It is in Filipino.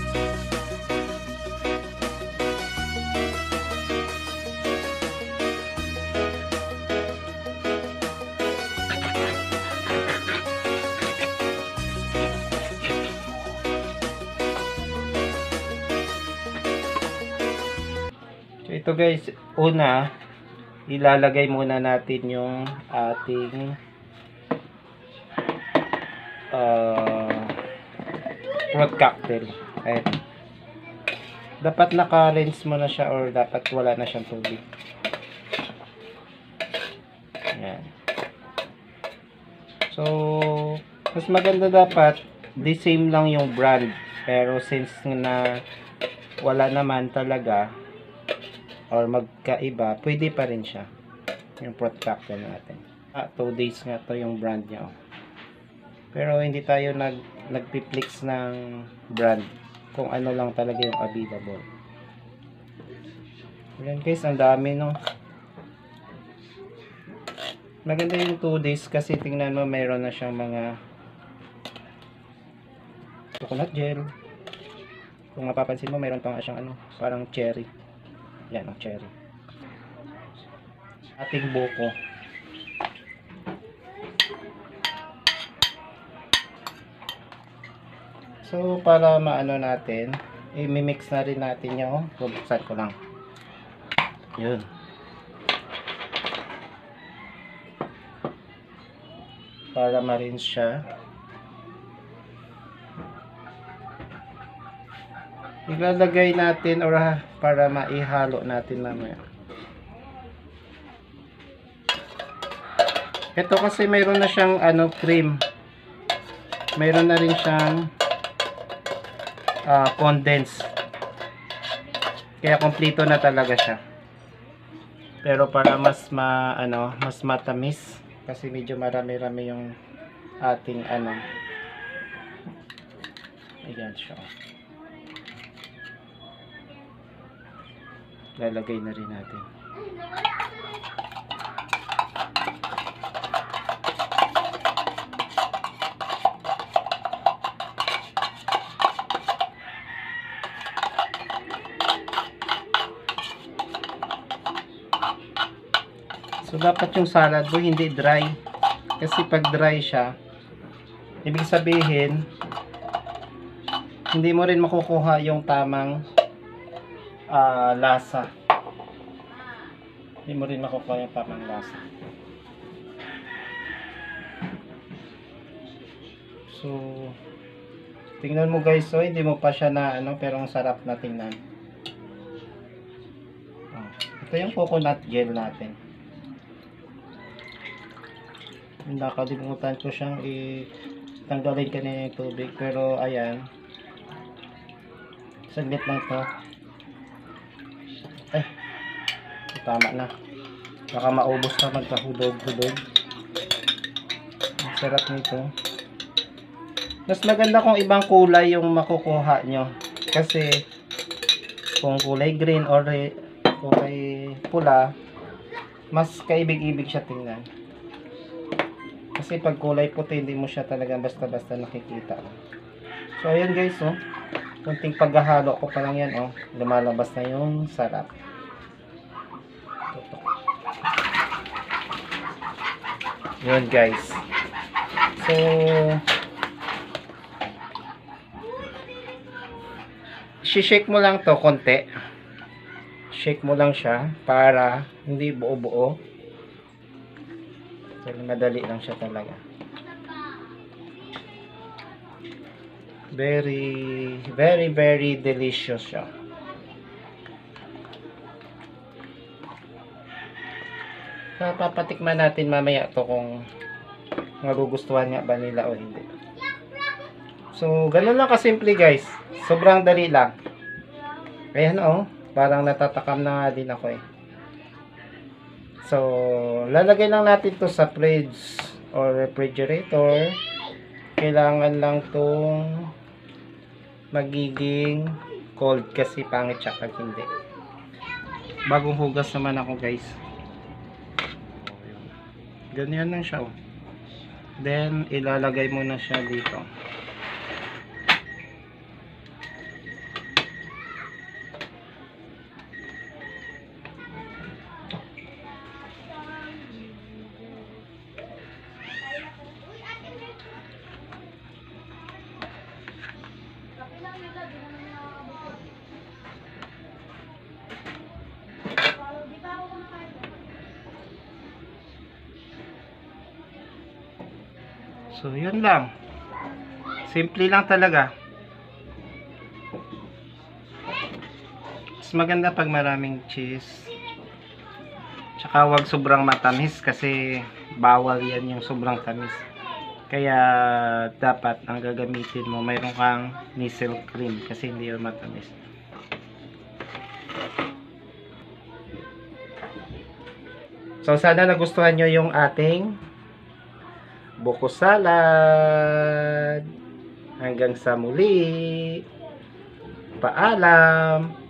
So ito guys, una ilalagay muna natin yung ating fruit cocktail. Ayan. Dapat naka-rinse mo na siya or dapat wala na siyang tubig. Ayan. So, mas maganda dapat the same lang yung brand. Pero since na wala naman talaga or magkaiba, pwede pa rin siya yung fruit cocktail natin. 2 days nga to yung brand niya. Pero hindi tayo nagpi-flex ng brand kung ano lang talaga yung available. Ayan guys, ang dami no. Maganda yung 2 days kasi tingnan mo mayroon na siyang mga coconut gel. Kung mapapansin mo mayroon pa nga siyang ano, parang cherry. Yan ang cherry. Ating buko. So para maano natin, i-mix na rin natin yung bubuksan ko lang. Yun. Para ma-rinse siya. Ilalagay natin or para maihalo natin mamaya. Ito kasi mayroon na siyang ano cream. Mayroon na rin siyang condense. Kaya kompleto na talaga siya. Pero para mas mas matamis kasi medyo marami-rami yung ating ano. Ayan siya. Lalagay na rin natin. So dapat yung salad mo hindi dry. Kasi pag dry siya, ibig sabihin hindi mo rin makukuha yung tamang lasa. Hindi mo rin makukuha yung tamang lasa. So tingnan mo guys, so hindi mo pa siya na ano, pero ang sarap na tingnan. Ito yung coconut gel natin. Nakalimutan ko siyang tanggalin kanina yung tubig, pero ayan, saglit lang to. Ay, tama na, baka maubos na magkahudog-hudog. Ang sarap nito. Mas maganda kung ibang kulay yung makukuha nyo, kasi kung kulay green or kulay pula, mas kaibig-ibig siya tingnan. Kasi pag kulay puti, hindi mo siya talaga basta-basta nakikita. So ayan guys, oh, kunting paghahalo ko pa lang yan, oh, lumalabas na yung sarap. Yun guys. So shake mo lang to konti. Shake mo lang siya para hindi buo-buo. So, madali lang siya talaga. Very, very, very delicious siya. So, papatikman natin mamaya to kung magugustuhan nga ba nila o hindi. So, ganun lang kasimple guys. Sobrang dali lang. Ayan oh, parang natatakam na nga din ako eh. So, lalagay lang natin to sa fridge or refrigerator. Kailangan lang tong magiging cold kasi pangit siya pag hindi. Bagong hugas naman ako guys. Ganyan lang siya oh. Then, ilalagay mo na siya dito. So, yun lang. Simple lang talaga. Mas maganda pag maraming cheese. Tsaka wag sobrang matamis kasi bawal yan yung sobrang tamis. Kaya dapat ang gagamitin mo mayroon kang Nissel cream kasi hindi yung matamis. So sana nagustuhan nyo yung ating buko salad. Hanggang sa muli. Paalam.